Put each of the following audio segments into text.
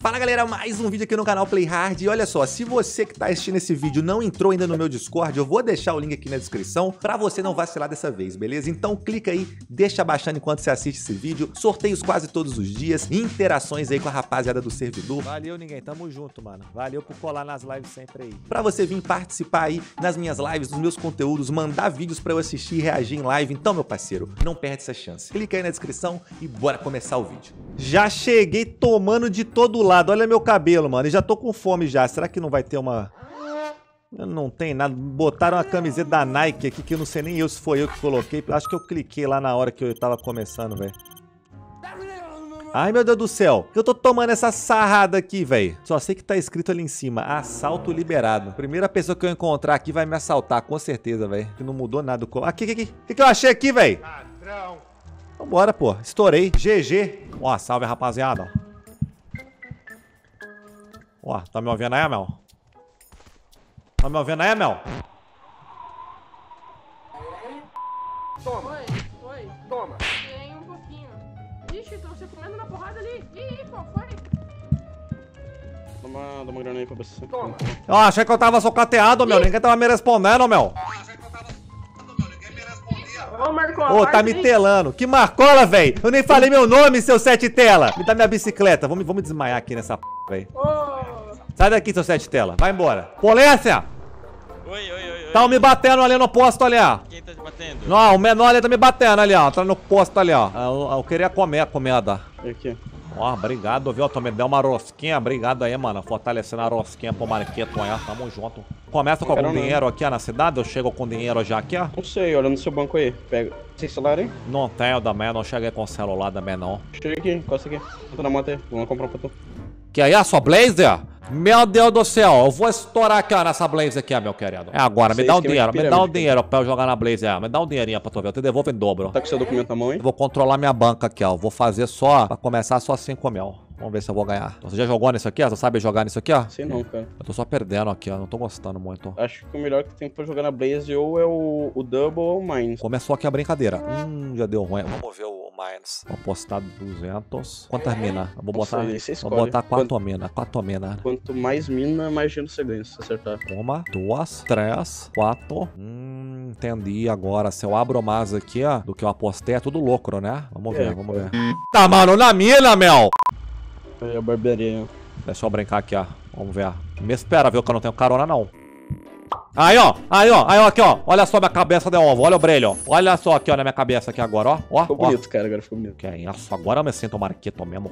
Fala galera, mais um vídeo aqui no canal Play Hard. E olha só, se você que tá assistindo esse vídeo não entrou ainda no meu Discord, eu vou deixar o link aqui na descrição pra você não vacilar dessa vez, beleza? Então clica aí, deixa baixando enquanto você assiste esse vídeo. Sorteios quase todos os dias, interações aí com a rapaziada do servidor. Valeu, ninguém, tamo junto, mano. Valeu por colar nas lives sempre aí. Pra você vir participar aí nas minhas lives, nos meus conteúdos, mandar vídeos pra eu assistir e reagir em live. Então, meu parceiro, não perde essa chance. Clica aí na descrição e bora começar o vídeo. Já cheguei tomando de todo lado. Olha meu cabelo, mano. E já tô com fome já. Será que não vai ter uma... Não tem nada. Botaram uma camiseta da Nike aqui que eu não sei nem se foi eu que coloquei. Acho que eu cliquei lá na hora que eu tava começando, velho. Ai, meu Deus do céu. Eu tô tomando essa sarrada aqui, velho. Só sei que tá escrito ali em cima. Assalto liberado. Primeira pessoa que eu encontrar aqui vai me assaltar, com certeza, velho. Que não mudou nada. Aqui. O que eu achei aqui, velho? Ladrão. Vambora, pô. Estourei. GG. Ó, salve, rapaziada. Ó, tá me ouvindo aí, Mel? Tá me ouvindo aí, Mel? Toma. Oi. Toma. Tem um pouquinho. Ixi, tô você comendo na porrada ali. Ih, qual foi? Dá uma grana aí pra você. Toma. Ó, achei que eu tava socateado, meu. Ninguém tava me respondendo, meu. Ô, Marcão, Ô, tá me telando. Que marcola, velho. Eu nem falei meu nome, seu sete tela. Me dá minha bicicleta. Vamos desmaiar aqui nessa p, velho. Ô. Sai daqui, seu sete tela. Vai embora. Polícia! Oi. Tão me batendo ali no posto ali, ó. Quem tá te batendo? Não, o menor ali tá me batendo ali, ó. Tá no posto ali, ó. Eu queria comer a comida. Aqui. Ó, obrigado, viu? Tu me deu uma rosquinha. Obrigado aí, mano. Fortalecendo a rosquinha pro Marqueto aí, ó. Tamo junto. Começa com algum dinheiro aqui, ó, na cidade? Eu chego com dinheiro já aqui, ó. Não sei, olha no seu banco aí. Pega. Tem celular aí? Não tenho também, não cheguei com celular também, não. Chega aqui, encosta aqui. Tô na moto aí. Vamos comprar um pra tu. Que aí, a sua Blazer? Meu Deus do céu, eu vou estourar aqui, ó, nessa Blazer aqui, ó, meu querido. É agora, me dá o dinheiro, pra eu jogar na Blazer, me dá um dinheirinho pra tu ver, eu te devolvo em dobro. Tá com seu documento na mão aí? Eu vou controlar minha banca aqui, ó, vou fazer só, pra começar só 5 mil. Vamos ver se eu vou ganhar. Você já jogou nisso aqui, ó? Você sabe jogar nisso aqui, ó? Sei não, cara. Eu tô só perdendo aqui, ó, não tô gostando muito. Acho que o melhor que tem pra jogar na Blaze ou é o Double ou o Mines. Começou aqui a brincadeira. Já deu ruim. Vamos ver o Mines. Vou apostar 200. Quantas minas? Eu vou botar, vou botar 4 minas. 4 minas. Quanto mais mina, mais dinheiro você ganha, se acertar. 1, 2, 3, 4. Entendi agora. Se eu abro mais aqui, ó, do que eu apostei, é tudo lucro, né? Vamos ver, vamos ver. Tá, mano, na mina, Mel! É a barbearia. Deixa eu brincar aqui, ó. Vamos ver. Me espera, viu, que eu não tenho carona, não. Aí, ó, aqui, ó. Olha só minha cabeça de ovo, olha o brilho, ó. Olha só aqui, ó, na minha cabeça aqui agora, ó. Ficou bonito, cara, agora ficou bonito. Que é isso, agora eu me sinto Marqueto mesmo.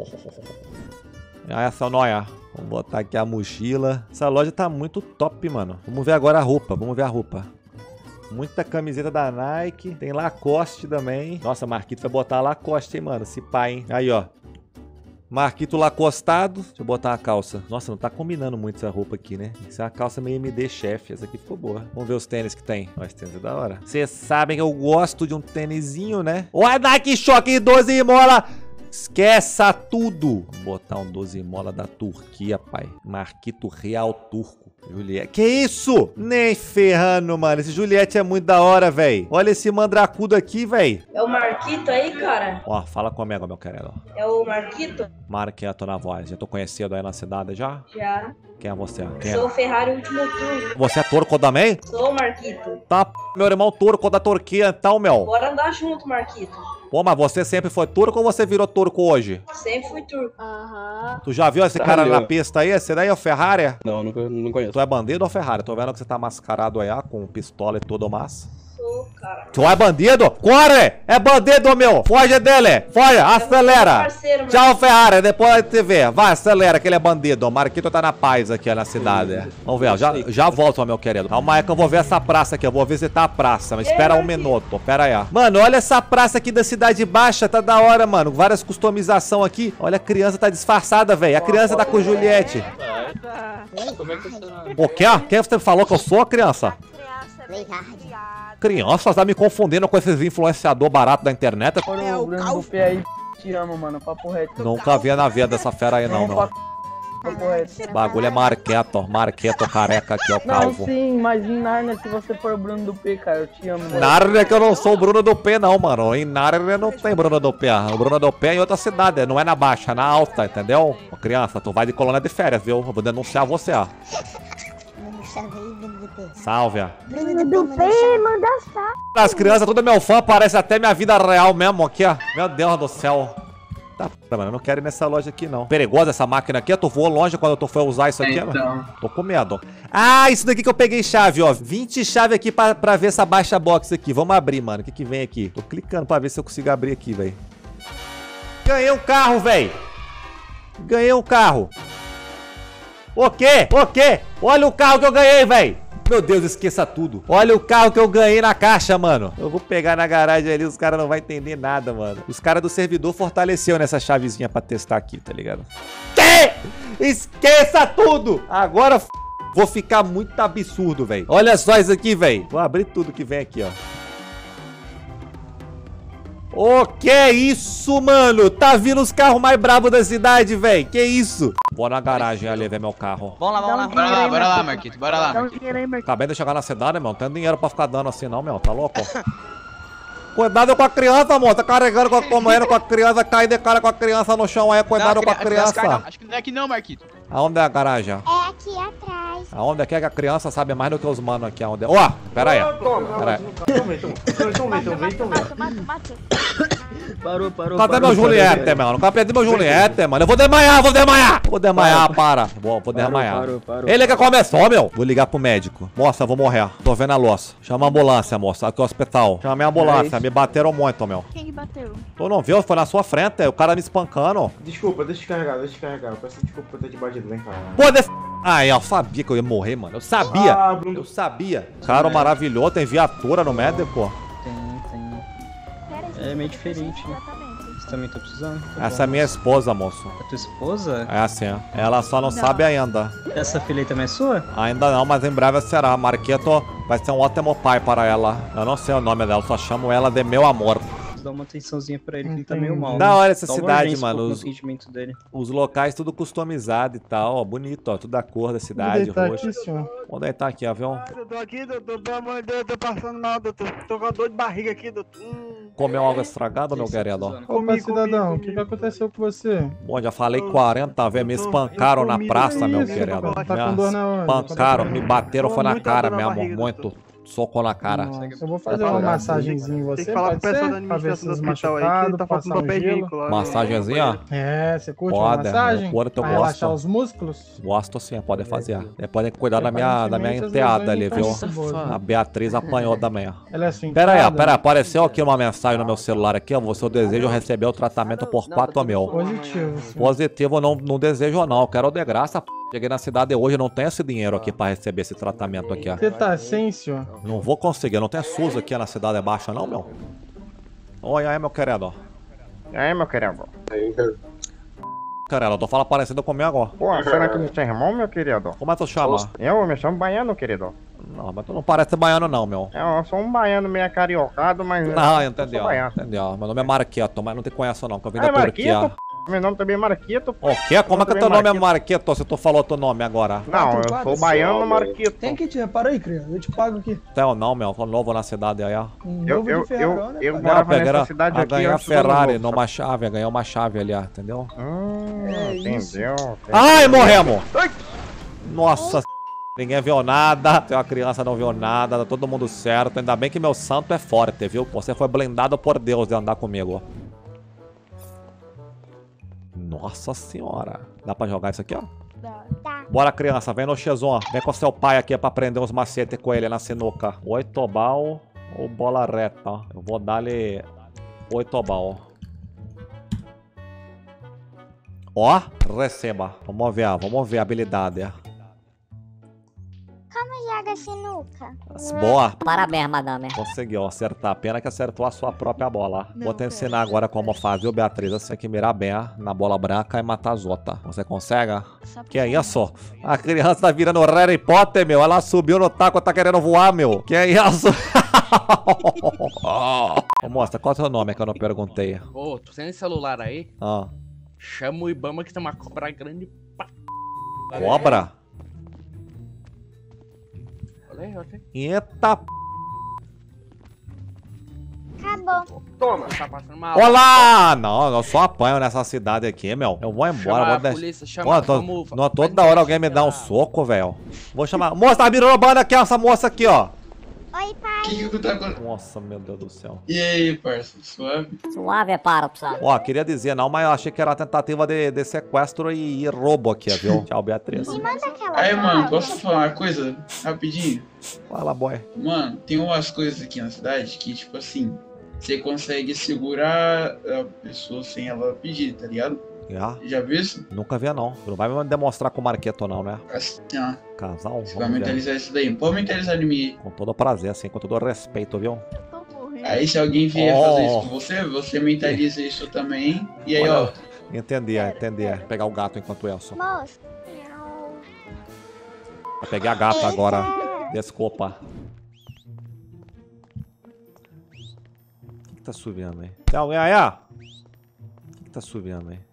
Essa noia. Vamos botar aqui a mochila. Essa loja tá muito top, mano. Vamos ver agora a roupa, Muita camiseta da Nike. Tem Lacoste também. Nossa, Marquito vai botar Lacoste, hein, mano. Esse pai, hein. Aí, ó. Marquito lacostado. Deixa eu botar a calça. Nossa, não tá combinando muito essa roupa aqui, né? Isso é uma calça meio MD chefe. Essa aqui ficou boa. Vamos ver os tênis que tem. Ó, esse tênis é da hora. Vocês sabem que eu gosto de um tênisinho, né? Olha Nike Shock 12 mola. Esqueça tudo. Vou botar um 12 mola da Turquia, pai. Marquito Real Turco. Juliette. Que isso? Nem ferrando, mano. Esse Juliette é muito da hora, velho. Olha esse mandracudo aqui, velho. É o Marquito aí, cara? Ó, fala comigo, meu querido. É o Marquito? Marqueto na voz. Já tô conhecido aí na cidade já? Já. Quem é você? Quem Sou é? o Ferrari Último Turno. Você é turco também? Sou o Marquito. Tá, meu irmão turco da Turquia, então, meu. Bora andar junto, Marquito. Pô, mas você sempre foi turco ou você virou turco hoje? Sempre fui turco. Aham. Tu já viu esse cara na pista aí? Esse daí é o Ferrari? Não, não conheço. Tu é bandido ou Ferrari? Tô vendo que você tá mascarado aí, ó, com pistola e tudo mais. Sou, cara. Tu é bandido? Corre! É bandido, meu! Foge dele! Foge! Acelera! Parceiro, Tchau, Ferrari! Depois a gente vê. Vai, acelera que ele é bandido. O Marquito tá na paz aqui ó, na cidade. Vamos ver, já volto, meu querido. Calma aí que eu vou ver essa praça aqui. Eu vou visitar a praça. Mas espera um minuto. Pera aí, ó. Mano, olha essa praça aqui da Cidade Baixa. Tá da hora, mano. Várias customização aqui. Olha, a criança tá disfarçada, velho. A criança tá com Juliette. Como é que você... O quê? Quem você falou que eu sou, criança? Criança, tá me confundindo com esses influenciador barato da internet. É o Bruno do P aí, te amo, mano, papo reto. Nunca vi na vida dessa fera aí, não. correto. Bagulho é Marqueto careca aqui, ó, Não, calvo. sim, mas em Narnia, se você for o Bruno do P, cara, eu te amo. Né? Narnia que eu não sou o Bruno do P, não, mano. Em Narnia não tem Bruno do P. O Bruno do P é em outra cidade, não é na baixa, é na alta, entendeu? Ô, criança, tu vai de colônia de férias, viu? Eu vou denunciar você, ó. Salve, ó. Bruno do P, manda salve. As crianças, tudo meu fã, parece até minha vida real mesmo aqui, ó. Meu Deus do céu. Tá, mano, eu não quero ir nessa loja aqui, não. Perigosa essa máquina aqui, tu voou longe quando tu foi usar isso aqui, mano. Tô com medo. Ah, isso daqui que eu peguei chave, ó. 20 chave aqui pra ver essa baixa box aqui. Vamos abrir, mano. O que que vem aqui? Tô clicando pra ver se eu consigo abrir aqui, velho. Ganhei um carro, velho. Ganhei um carro. O quê? O quê? Olha o carro que eu ganhei, velho. Meu Deus, esqueça tudo. Olha o carro que eu ganhei na caixa, mano. Eu vou pegar na garagem ali, os caras não vão entender nada, mano. Os caras do servidor fortaleceu nessa chavezinha pra testar aqui, tá ligado? Que? Esqueça tudo! Agora vou ficar muito absurdo, velho. Olha só isso aqui, velho. Vou abrir tudo que vem aqui, ó. Ô, que isso, mano? Tá vindo os carros mais bravos da cidade, velho. Que isso? Vou na garagem ali ver meu carro. Vamos lá. Bora lá, Marquito. Bora lá, Marquito. Acabei de chegar na cidade, meu. Não tem dinheiro pra ficar dando assim, não, meu. Tá louco? Cuidado com a criança, amor. Tá carregando comendo com a criança. Cai de cara com a criança no chão aí. Cuidado com a criança. Acho que não é aqui não, Marquito. Aonde é a garagem? É aqui atrás. Aonde é que a criança sabe mais do que os manos aqui? Aonde é? Ó, pera aí. Pera aí. Mata. Parou. Cadê meu Juliette, mano? Não quero perder meu Juliette, mano. Eu vou desmaiar. Vou desmaiar, para. Vou desmaiar. Parou. Ele que começou, meu. Vou ligar pro médico. Moça, eu vou morrer. Tô vendo a luz. Chama a ambulância, moça. Aqui é o hospital. Chama a ambulância. Me bateram muito, meu. Quem que bateu? Tu não viu? Foi na sua frente. O cara me espancando. Desculpa, deixa eu descarregar. Eu peço desculpa por ter te batido, vem cá. Pô, Ai, eu sabia que eu ia morrer, mano. Eu sabia. Ah, Bruno. Eu sabia. Cara maravilhoso. Tem viatura no médico. Tem. Pera, É meio diferente, né? Exatamente. Você também tá precisando? Essa é minha esposa, moço. É tua esposa? É assim, ó. Ela só não sabe ainda. Essa filha aí também é sua? Ainda não, mas em breve será. Marqueto vai ser um ótimo pai para ela. Eu não sei o nome dela, só chamo ela de meu amor. Dá uma atençãozinha pra ele, que ele tá meio mal. Da hora essa Dá uma cidade, urgência mano. no Os, atendimento dele. os locais tudo customizado e tal, ó. Bonito, ó. Tudo da cor da cidade, roxo. Vamos deitar aqui, ó, viu? Doutor, aqui, doutor, pelo amor de Deus, eu tô passando mal, doutor. Tô com dor de barriga aqui, doutor. Comeu algo estragado, meu querido? Opa, cidadão, o que aconteceu com você? Bom, já falei 40 vezes, me espancaram na praça, meu querido. Tá com dor na onde? Me espancaram, me bateram, foi na Muita cara dor na mesmo, barriga, muito. Soco na cara. Nossa, eu vou fazer uma massagenzinha em você, Tem que falar pode pro pessoal da ser? Pra ver administração do esses hospital aí que machucados, tá faltando passar um papel gelo. higiênico lá. Massagenzinha? É, você curte uma Pode, massagem? eu curto, eu Pra relaxar gosto. os músculos? Gosto sim, pode fazer. Podem cuidar da minha Aparentemente, as enteada ali, lesões viu? não estão boas, né? A Beatriz apanhou também, ó. Ela é sua Pera aí, enteada? pera aí, apareceu aqui uma mensagem no meu celular aqui, ó. Você deseja receber o tratamento por 4 mil. Positivo, sim. Positivo, não desejo não, eu quero de graça, p. Cheguei na cidade hoje, não tenho esse dinheiro aqui pra receber esse tratamento aqui, ó. Você tá sem, senhor? Não vou conseguir, não tem SUS aqui na cidade baixa não, meu. Oi, aí, meu querido. E aí, meu querido? Querido, tu fala parecido comigo, ó. Pô, será que não tem irmão, meu querido? Como é que tu chama? Eu me chamo baiano, querido. Não, mas tu não parece baiano não, meu. Eu sou um baiano meio cariocado, mas... Não, eu entendeu, sou baiano. entendeu. Meu nome é Marqueto, mas não te conheço não, que eu vim Ah, é da Turquia. Marquito? Meu nome também é Marquito. O quê? Como é que teu nome é Marquito se tu falou teu nome agora? Não, eu sou baiano Marquito. Tem que te reparar aí, criança. Eu te pago aqui. Teu não, meu. Tô novo na cidade aí, ó. Eu Eu morava nessa cidade aqui ganhei a antes do ano Ferrari novo, numa chave, ganhei uma chave ali, ó, entendeu? Entendeu? Ai, morremos! Nossa, ninguém viu nada, uma criança não viu nada, tá todo mundo certo. Ainda bem que meu santo é forte, viu? Você foi blindado por Deus de andar comigo. Nossa senhora. Dá pra jogar isso aqui, ó? Tá. Bora, criança, vem no X1. Vem com seu pai aqui pra aprender uns macetes com ele na sinuca. 8 bal ou bola reta? Eu vou dar-lhe 8 bal. Ó, receba. Vamos ver a habilidade. Como joga sinuca? Boa. Parabéns, madame. Conseguiu acertar. Pena que acertou a sua própria bola. Vou te ensinar agora como faz, viu, Beatriz? Você tem que mirar bem na bola branca e matar as outras. Você consegue? Que é isso? A criança tá virando Harry Potter, meu. Ela subiu no taco, tá querendo voar, meu. Que é isso? Ô, moça, qual é o seu nome que eu não perguntei? Ô, tu tem esse celular aí? Ah. Chama o Ibama que tem uma cobra grande pra... Cobra? Olha aí. Eita. Acabou. Toma. Tá passando mal. Olá! Não, eu só apanho nessa cidade aqui, meu. Eu vou embora. Chama Vou a deixar. polícia, Pô, chama. não, toda hora alguém me dá um soco, velho. Vou chamar. Moça, tá me roubando aqui, essa moça aqui, ó. Oi, pai. Que tu tá com... Nossa, meu Deus do céu. E aí, parça? Suave? Suave é para, pessoal. Ó, queria dizer não, mas eu achei que era tentativa de sequestro e roubo aqui, viu? Tchau, Beatriz. Me manda aquela Aí, mano, foto. posso falar uma coisa? Rapidinho. Fala, boy. Mano, tem umas coisas aqui na cidade que, tipo assim, você consegue segurar a pessoa sem ela pedir, tá ligado? Já viu isso? Nunca vi, não. Tu não vai me demonstrar com o Marqueto, não, né? Assim, ó. Casal, Você vai mentalizar isso daí. Pode mentalizar em mim. Com todo prazer, assim, com todo respeito, viu? Aí se alguém vier fazer isso com você, você mentaliza isso também. E aí, ó. Entendi. Pegar o gato enquanto Elson. Moço. Vai pegar a gata agora. Desculpa. O que tá subindo aí? Tem alguém aí, ó? O que tá subindo aí?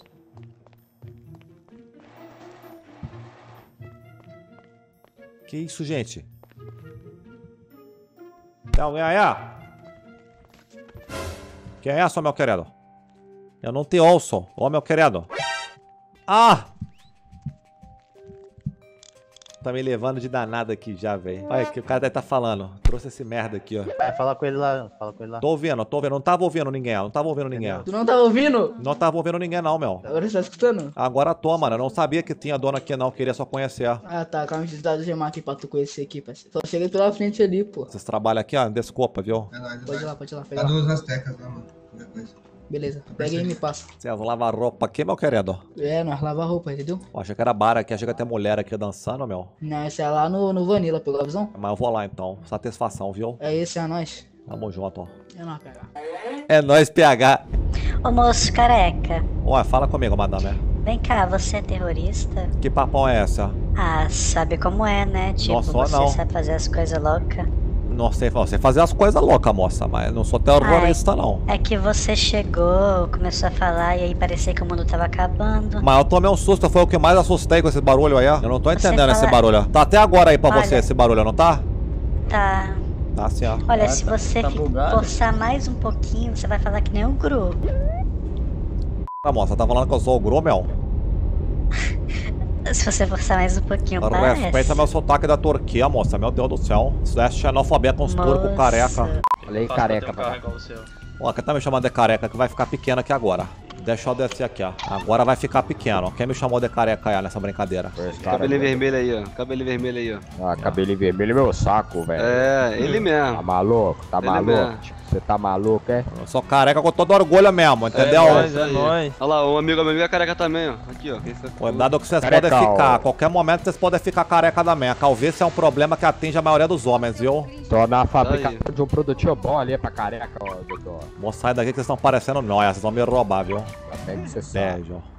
Que isso, gente? Tem alguém aí, ó? Quem é essa, meu querido? Eu não te ouço, ô meu querido. Ah! Tá me levando de danado aqui já, velho. Olha que o cara deve tá falando. Trouxe esse merda aqui, ó. Vai, fala com ele lá, Tô ouvindo. Não tava ouvindo ninguém, Tu não tá ouvindo? Não tava ouvindo ninguém não, meu. Agora você tá escutando? Agora tô, mano. Eu não sabia que tinha dona aqui não, queria só conhecer. Ah, tá. Calma, deixa eu dar o gemar aqui pra tu conhecer aqui, parceiro. Só chega pela frente ali, pô. Vocês trabalham aqui, ó. Desculpa, viu? Pode ir lá, pega Tá lá. duas nas tecas, né, mano? Qualquer coisa. Beleza, pega aí e me passa. Vocês lavam roupa aqui, meu querido? É, nós lava a roupa, entendeu? Eu achei que era bar aqui, achei que ia ter mulher aqui dançando, meu. Não, esse é lá no Vanilla, pegou a visão? Mas eu vou lá então. Satisfação, viu? É esse, é nós. Tamo junto, ó. É nós, pega. É nóis, PH. Ô moço careca, Ué, fala comigo, madame. vem cá, você é terrorista? Que papão é essa? Ah, sabe como é, né? Tipo, Não sou, você não. sabe fazer as coisas loucas. Não sei fazer as coisas loucas, moça, mas não sou terrorista, não. É que você chegou, começou a falar e aí parecia que o mundo tava acabando. Mas eu tomei um susto, foi o que mais assustei com esse barulho aí, ó. Eu não tô entendendo fala- esse barulho. Tá até agora aí pra Olha. você esse barulho, não tá? Tá. Tá sim, ó. Olha, se você tá bugado. forçar mais um pouquinho, você vai falar que nem o Gru. Ah, moça, tá falando que eu sou o Gru, meu? Se você forçar mais um pouquinho, parece. Respeita meu sotaque da Turquia, moça. Meu Deus do céu. Isso é xenofobia com os turcos careca. Olha aí, careca, mano. Ó, quem tá me chamando de careca que vai ficar pequeno aqui agora. Deixa eu descer aqui, ó. Agora vai ficar pequeno. Quem me chamou de careca aí nessa brincadeira? Cabelinho vermelho aí, ó. Cabelinho vermelho aí, ó. Ah, cabelinho vermelho é meu saco, velho. É, ele mesmo. Tá maluco? Tá Ele maluco? mesmo. Você tá maluco, é? Eu sou careca com todo orgulho mesmo, entendeu? É nóis. Olha lá, um amigo meu é careca também, ó. Aqui, ó. Cuidado que vocês Careca, podem ficar. ó. A qualquer momento vocês podem ficar careca da minha. Calvície é um problema que atinge a maioria dos homens, viu? Tô na fabricação de um produtinho bom ali pra careca, ó, doutor. Moça, sai daqui que vocês estão parecendo nóia. Vocês vão me roubar, viu? Até que você sabe. Beijo.